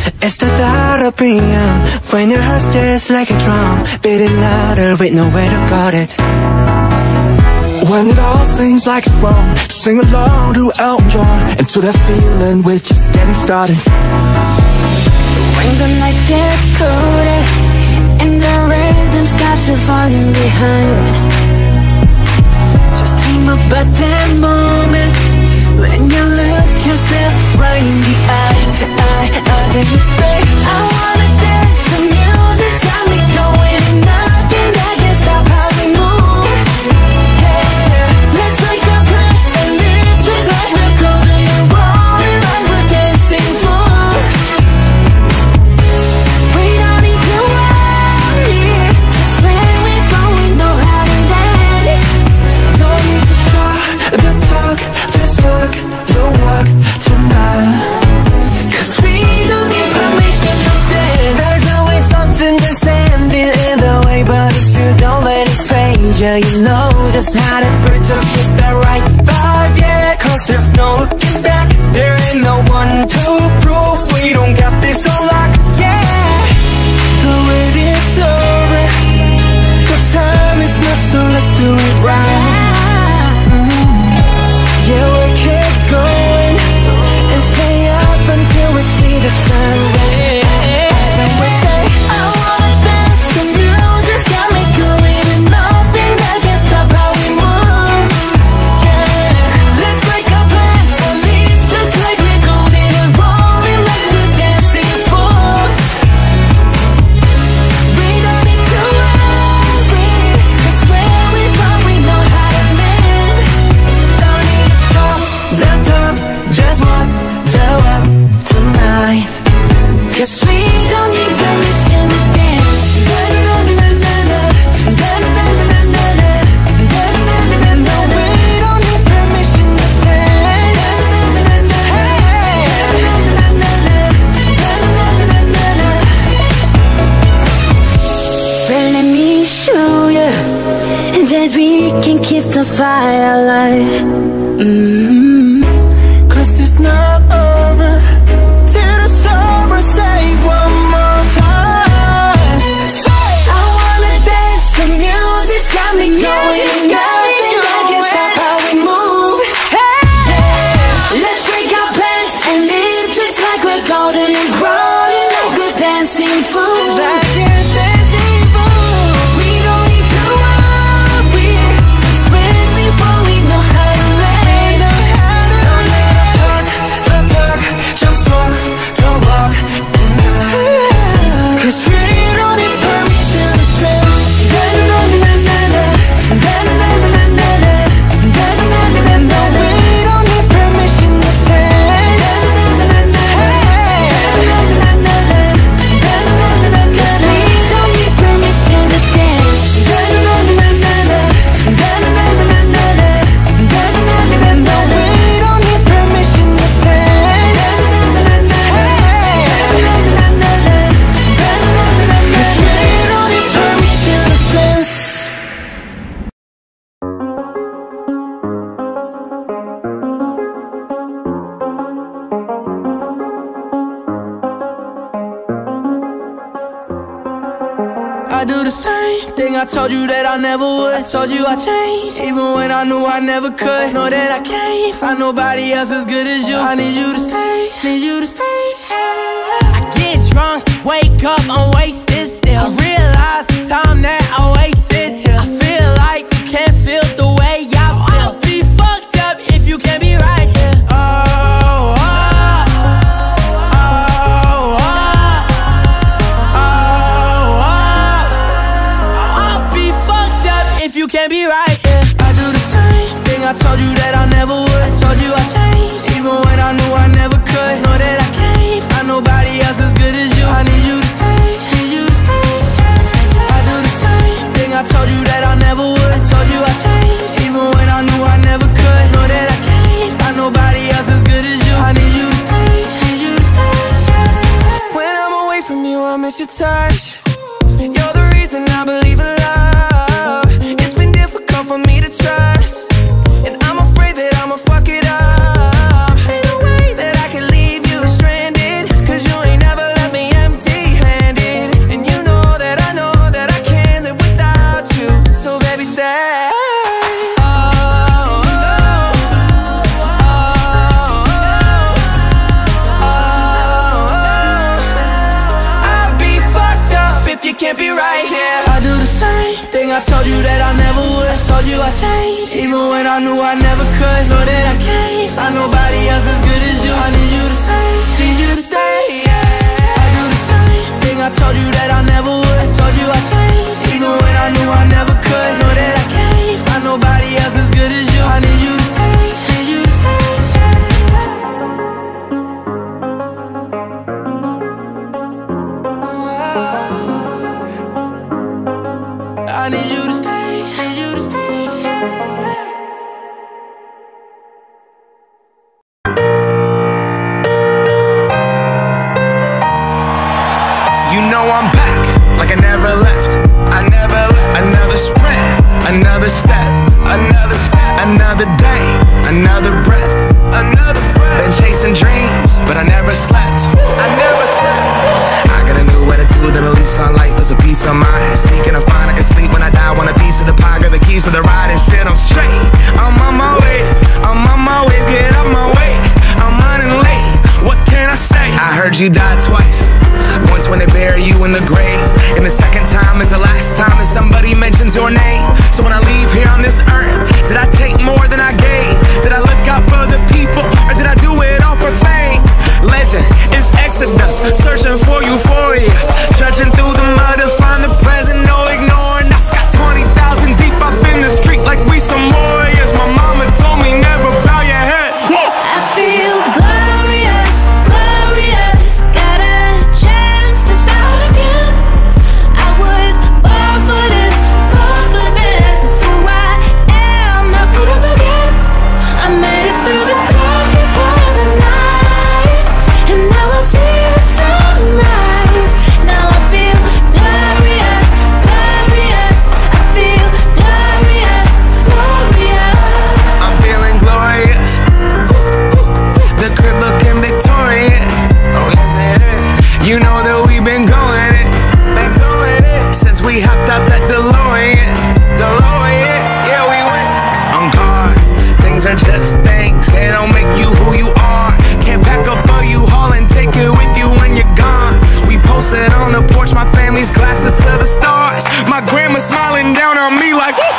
It's the thought of being young, when your heart's just like a drum, beating louder with nowhere to guard it. When it all seems like it's wrong, sing along to Elton John, and to that feeling we're just getting started. When the nights get colder and the rhythm's got you falling behind, just dream about that moment when you look yourself right in the eye. Then you say, I wanna dance, the music's got me going, and nothing that can stop how we move. Yeah, let's make a place and live just like we're golden and rolling like we're dancing fools. We don't need to worry, just when we're going, know how to land. Don't need to talk the talk, just walk the walk tonight. Cause we don't need permission to dance. There's always something that's standing in the way, but if you don't let it phase you, you know just how to bridge us with the right vibe, yeah. Cause there's no looking back, there ain't no one to prove we don't got this on lock, yeah. The wait is over, the time is not, so let's do it right. Yeah, we keep going and stay up until we see the sun rise. And we say, I wanna dance, the music's got me going, and nothing that can stop how we move. Yeah, Let's break our plans and leave just like we're golden and rolling like we're dancing fools. We don't need to worry, cause when we fall we know how to mend. don't need to talk the talk, just walk the walk tonight. Cause we don't need permission to dance. No, we don't need permission to dance. Well, let me show you that we can keep the fire alive. Cause it's not over till the summer, say one more time. Say, I wanna dance, the music's got me going, nothing that can stop how we move. Yeah, let's break our plans and live just like we're golden and rolling like we're dancing fools. like you're dancing fool. We don't need to worry, cause when we fall we know how to land. Don't need to talk, just walk the walk tonight. Cause we don't need permission to dance. No, we don't need permission to dance. Cause we don't need permission to dance. No, we don't need permission to dance. Cause we don't need permission to dance. I do the same thing I told you that I never would. I told you I changed, even when I knew I never could. Know that I can't find nobody else as good as you. I need you to stay, need you to stay. I get drunk, wake up, I'm wasted still. I realize the time that I wasted here. I feel like you can't feel the way I feel. I'll be fucked up if you can't be right here. Oh, oh, oh, oh, oh, oh. I'll be fucked up if you can't be right here. I do the same thing I told you that I never would. I told you I changed, even when I knew I never could. can't be right here. I do the same thing I told you that I never would. I told you I changed, even when I knew I never could. Know that I can't find nobody else as good as you. I need you to stay, need you to stay, yeah. I do the same thing I told you that I never would. I told you I changed, even when I knew I never could. Know that I can't find nobody else as good as you. I need you to stay, need you to stay, I need you to stay, need you to stay. You know I'm back, like I never left. I never left. Another sprint, another step, another day, another breath, Been chasing dreams, but I never slept. I got a new attitude and a lease on life is a peace of mind. Seeking to find I can sleep when I die. Want a piece of the pie, got the keys to the ride and shit. I'm straight. I'm on my way. Get up my way. I'm running late. What can I say? I heard you died twice. Once when they bury you in the grave, and the second time is the last time that somebody mentions your name. So when I leave here on this earth, did I take more than I gave? Did I look out for the people, or did I do it all for fame? Legend is Exodus, searching for euphoria, trudging through the mud to find the present, no ignoring us. Got 20,000 deep up in the street like we some warriors. My mama told me never bow your head. I feel glorious, glorious. Got a chance to start again. I was born for this, born for this. It's who I am, how could I forget? I made it through the darkest part of the night, and now I see the sunrise. Now I feel glorious, glorious. I feel glorious, glorious. I'm feeling glorious. The crib looking Victorian. Oh yes it is. You know that we've been going it. Since we hopped out that DeLorean. Yeah we went. On guard, things are just things. They don't make you who you are. Can't pack up a U-Haul and take it with you when you're gone. We posted on the porch, my family's glasses to the stars. My grandma smiling down on me like, woo!